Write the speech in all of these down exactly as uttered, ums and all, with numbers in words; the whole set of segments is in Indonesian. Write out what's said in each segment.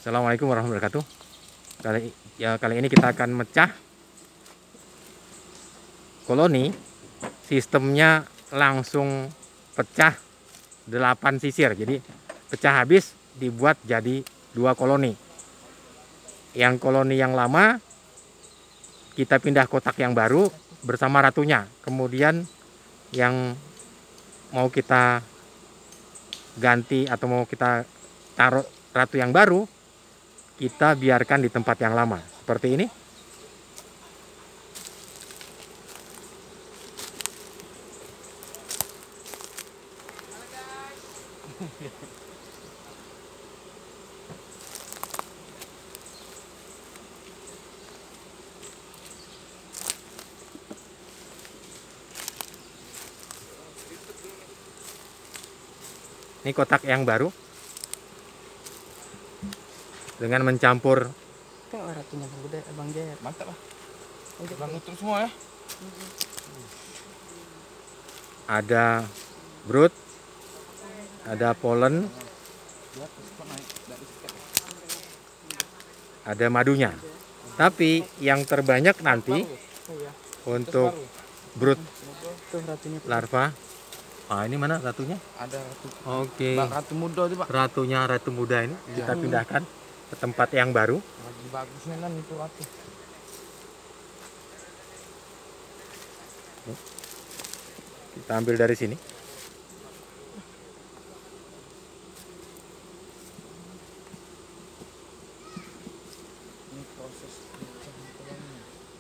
Assalamualaikum warahmatullahi wabarakatuh. Kali ya kali ini kita akan mecah koloni. Sistemnya langsung pecah delapan sisir. Jadi pecah habis dibuat jadi dua koloni. Yang koloni yang lama kita pindah kotak yang baru bersama ratunya. Kemudian yang mau kita ganti atau mau kita taruh ratu yang baru, kita biarkan di tempat yang lama seperti ini. Ini kotak yang baru dengan mencampur. Tengok ratunya Bang Gede, Bang Jaya. Mantap lah. Bang utuh semua ya. Ada brood, ada pollen, ada madunya. Tapi yang terbanyak nanti untuk brood Tuh ratunya. larva. Ah, ini mana ratunya? Ada ratu. Oke. Bang, ratu muda tuh, Pak. Ratunya ratu muda ini Iya. kita pindahkan ke tempat yang baru. Lagi bagusnya kan itu ratu. Kita ambil dari sini. Ini proses pencampurannya.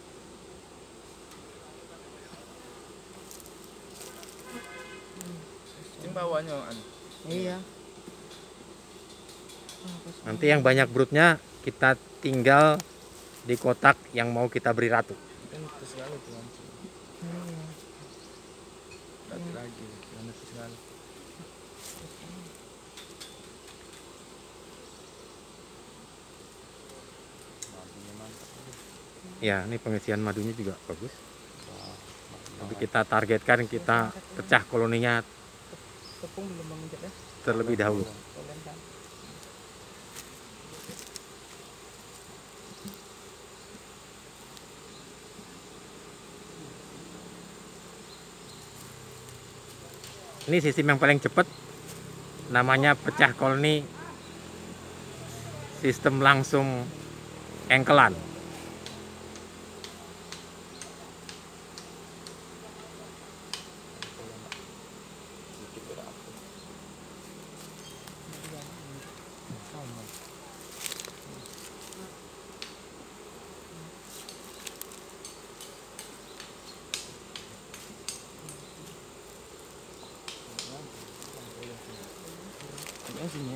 Sistem bawahnya an. Iya. Nanti yang banyak broodnya kita tinggal di kotak yang mau kita beri ratu. Kan itu segala tuh kan. Lagi lagi, kan itu segala. Madunya mantap. Ya, ini pengisian madunya juga bagus. Wah, Tapi kita targetkan kita pecah koloninya Tepung belum Bang Jaya. terlebih dahulu. Polen kan. Ini sistem yang paling cepat, namanya pecah koloni sistem langsung engkelan. dikit berapa? Sama. Ini sini.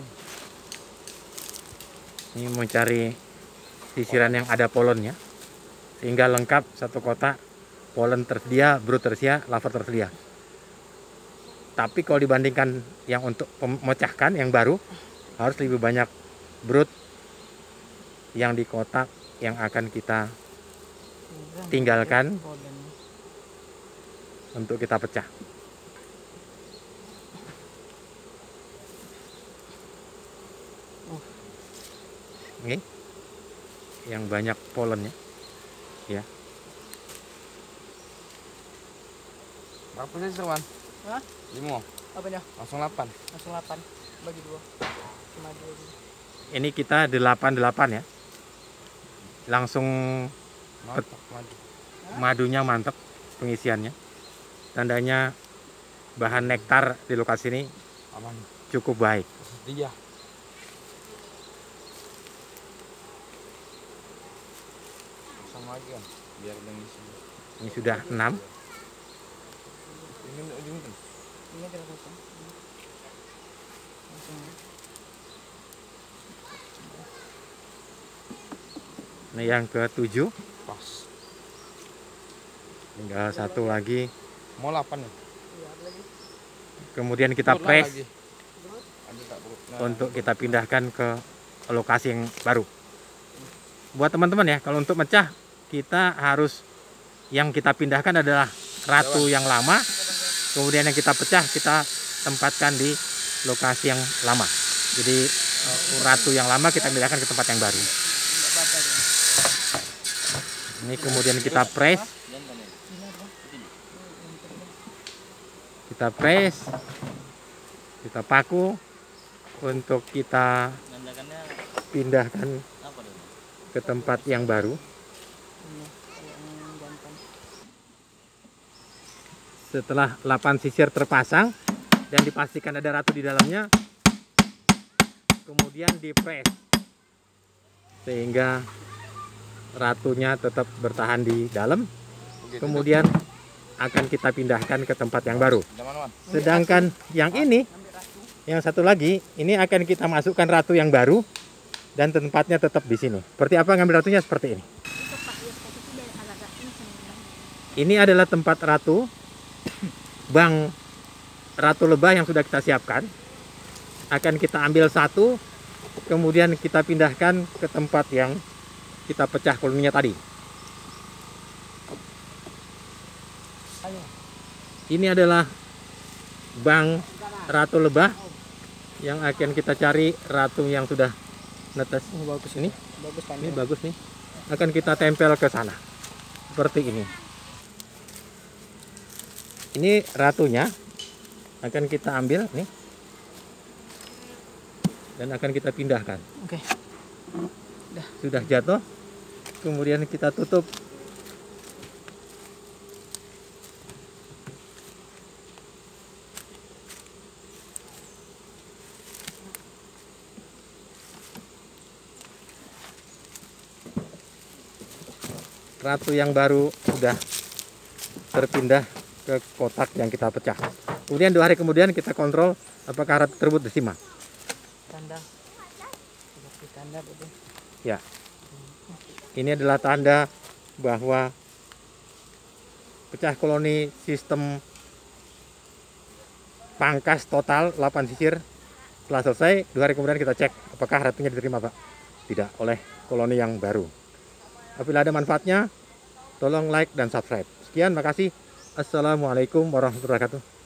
Ini mencari sisiran yang ada pollennya, sehingga lengkap satu kotak, pollen tersedia, brood tersedia, larva tersedia. Tapi kalau dibandingkan yang untuk memecahkan yang baru, harus lebih banyak brood yang di kotak yang akan kita tinggalkan Polennya. untuk kita pecah. Ini yang banyak pollennya, ya. Berapa sih seruan? Hah? Lima. Apanya? Langsung delapan. Langsung delapan. Bagi dua. Cuma dua. Ini kita delapan delapan ya. Langsung Mantap, maju. madunya mantap pengisiannya. Tandanya bahan nektar di lokasi ini Aman. cukup baik. Dia. Sama lagi kan, biar dengan isi. Ini sudah enam. Ini udah diminta. Ini ada ratu. Langsung. Ini yang ketujuh. Pas. Tinggal satu lagi. Mau delapan ya? Iya, ada lagi. Kemudian kita Perut lah press lagi. Ada tak perut? Nah, untuk kita pindahkan ke lokasi yang baru. Buat teman-teman ya, kalau untuk mecah kita harus yang kita pindahkan adalah ratu yang lama, kemudian yang kita pecah kita tempatkan di lokasi yang lama. Jadi uh, ratu yang lama kita pindahkan ke tempat yang baru. Ini kemudian kita press, kita press, kita paku untuk kita pindahkan ke tempat yang baru. Setelah delapan sisir terpasang dan dipastikan ada ratu di dalamnya, kemudian dipres sehingga ratunya tetap bertahan di dalam. Kemudian akan kita pindahkan ke tempat yang baru. Sedangkan yang ini, yang satu lagi, ini akan kita masukkan ratu yang baru dan tempatnya tetap di sini. Seperti apa ngambil ratunya? Seperti ini. Ini adalah tempat ratu, bang ratu lebah yang sudah kita siapkan. Akan kita ambil satu, kemudian kita pindahkan ke tempat yang kita pecah koloninya tadi. Ini adalah bang ratu lebah yang akan kita cari ratu yang sudah netes. Oh, bagus Ini, bagus ini pandai. bagus nih. Akan kita tempel ke sana. Seperti ini. Ini ratunya akan kita ambil nih. Dan akan kita pindahkan. Oke. Sudah jatuh. Kemudian kita tutup. Ratu yang baru sudah terpindah ke kotak yang kita pecah. Kemudian dua hari kemudian kita kontrol apakah ratu tersebut diterima. Tanda. Seperti tanda betul. Ya. Ini adalah tanda bahwa pecah koloni sistem pangkas total delapan sisir telah selesai. Dua hari kemudian kita cek apakah ratunya diterima, Pak. Tidak, oleh koloni yang baru. Apabila ada manfaatnya, tolong like dan subscribe. Sekian, makasih. Assalamualaikum warahmatullahi wabarakatuh.